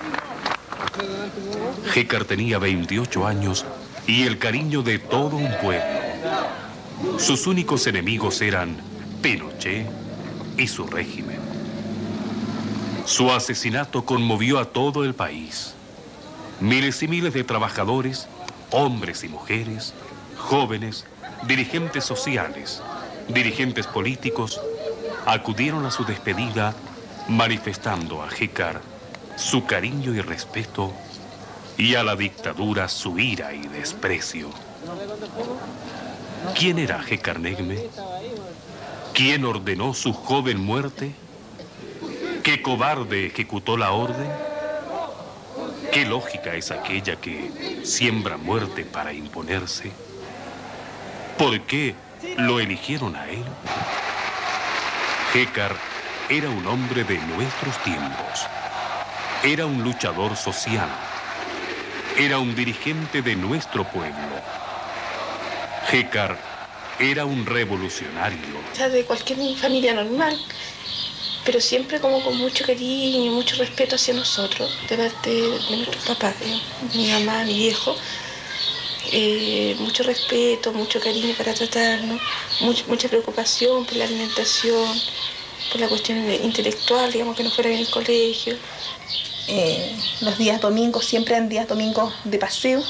Gécar tenía 28 años y el cariño de todo un pueblo. Sus únicos enemigos eran Pinochet y su régimen. Su asesinato conmovió a todo el país. Miles y miles de trabajadores, hombres y mujeres, jóvenes, dirigentes sociales, dirigentes políticos, acudieron a su despedida manifestando a Gécar su cariño y respeto y a la dictadura su ira y desprecio. ¿Quién era Gécar Negme? ¿Quién ordenó su joven muerte? ¿Qué cobarde ejecutó la orden? ¿Qué lógica es aquella que siembra muerte para imponerse? ¿Por qué lo eligieron a él? Gécar era un hombre de nuestros tiempos. Era un luchador social. Era un dirigente de nuestro pueblo. Gécar era un revolucionario. O sea, de cualquier familia normal, pero siempre como con mucho cariño y mucho respeto hacia nosotros, de parte de nuestros papás, mi mamá, mi viejo. Mucho respeto, mucho cariño para tratarnos, mucha preocupación por la alimentación, por la cuestión intelectual, digamos, que no fuera en el colegio. Los días domingos siempre eran días domingos de paseo.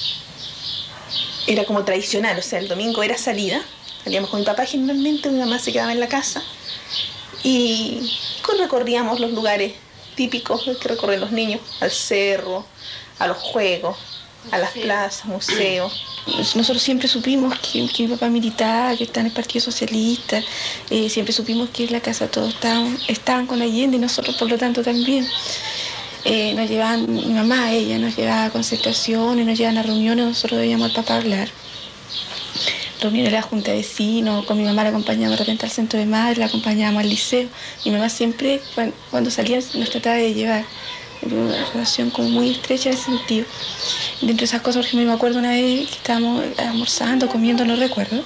Era como tradicional, o sea, el domingo era salida. Salíamos con mi papá generalmente, mi mamá se quedaba en la casa y recorríamos los lugares típicos que recorren los niños, al cerro, a los juegos, a las plazas, museos. Nosotros siempre supimos que mi papá militaba, que está en el Partido Socialista, siempre supimos que en la casa todos estaban con Allende y nosotros por lo tanto también. Nos llevaban, mi mamá, ella nos llevaba a concentraciones, nos llevaban a reuniones, nosotros veíamos al papá hablar. Reuniones de la junta de vecinos, con mi mamá la acompañábamos de repente al centro de madre, la acompañábamos al liceo. Mi mamá siempre, cuando salía, nos trataba de llevar. Una relación como muy estrecha en ese sentido. Dentro de esas cosas, por ejemplo, me acuerdo una vez que estábamos almorzando, comiendo, no recuerdo,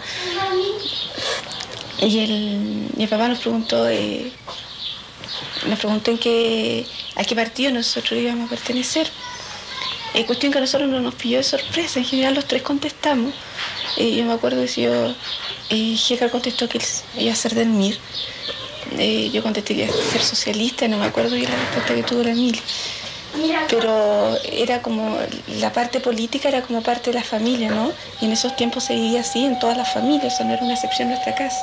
y el papá nos preguntó en a qué partido nosotros íbamos a pertenecer. Cuestión que a nosotros no nos pilló de sorpresa, en general los tres contestamos. Yo me acuerdo que Gécar contestó que él iba a ser del MIR. Yo contesté que iba a ser socialista, no me acuerdo bien la respuesta que tuvo la Emilia. Pero era como, la parte política era como parte de la familia, ¿no? Y en esos tiempos se vivía así en todas las familias, o sea, no era una excepción en nuestra casa.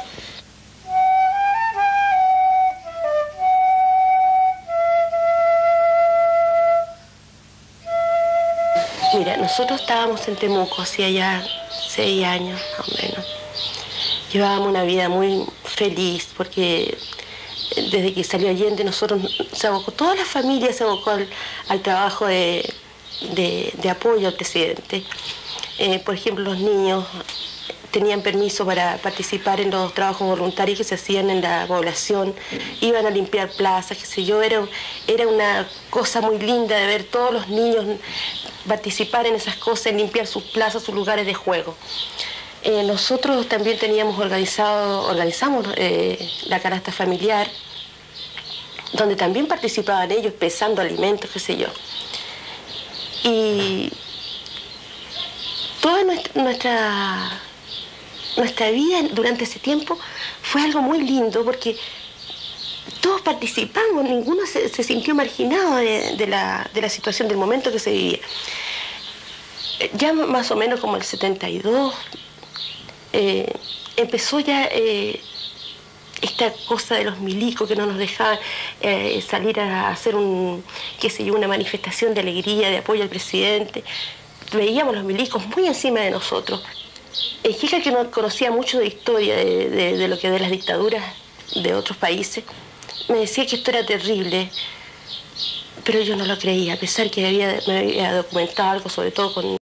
Mira, nosotros estábamos en Temuco hacía ya 6 años, más o menos. Llevábamos una vida muy feliz porque desde que salió Allende nosotros se abocó, toda la familia se abocó al trabajo de apoyo al presidente. Por ejemplo, los niños tenían permiso para participar en los trabajos voluntarios que se hacían en la población, iban a limpiar plazas, qué sé yo, era una cosa muy linda de ver todos los niños participar en esas cosas, en limpiar sus plazas, sus lugares de juego. Nosotros también organizamos la canasta familiar, donde también participaban ellos pesando alimentos, qué sé yo. Y toda nuestra vida durante ese tiempo fue algo muy lindo porque todos participamos, ninguno se sintió marginado de la situación del momento que se vivía. Ya más o menos como el 72 empezó ya esta cosa de los milicos que no nos dejaban salir a hacer una manifestación de alegría, de apoyo al presidente. Veíamos los milicos muy encima de nosotros. Gécar, que no conocía mucho de historia de lo que de las dictaduras de otros países, me decía que esto era terrible, pero yo no lo creía, a pesar que me había documentado algo, sobre todo con